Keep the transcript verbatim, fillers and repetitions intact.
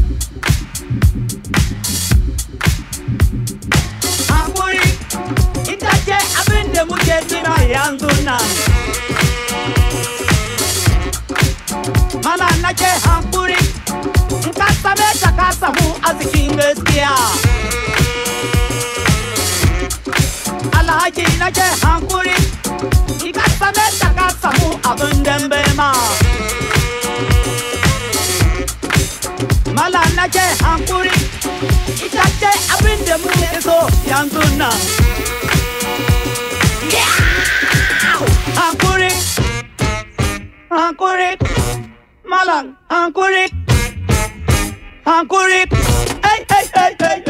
Hankuri, ita ce abin da muke jira yanzu nan. Mana nake hankuri, in ka same ta ka samu arzikin gaskiya. Alhaji nake hankuri, in ka same ta ka samu abin dambe ma. Mala nake hankuri, ita ce abin da muke so yanzu nan. Hankuri, hankuri, malang hankuri, hankuri, hey hey hey hey.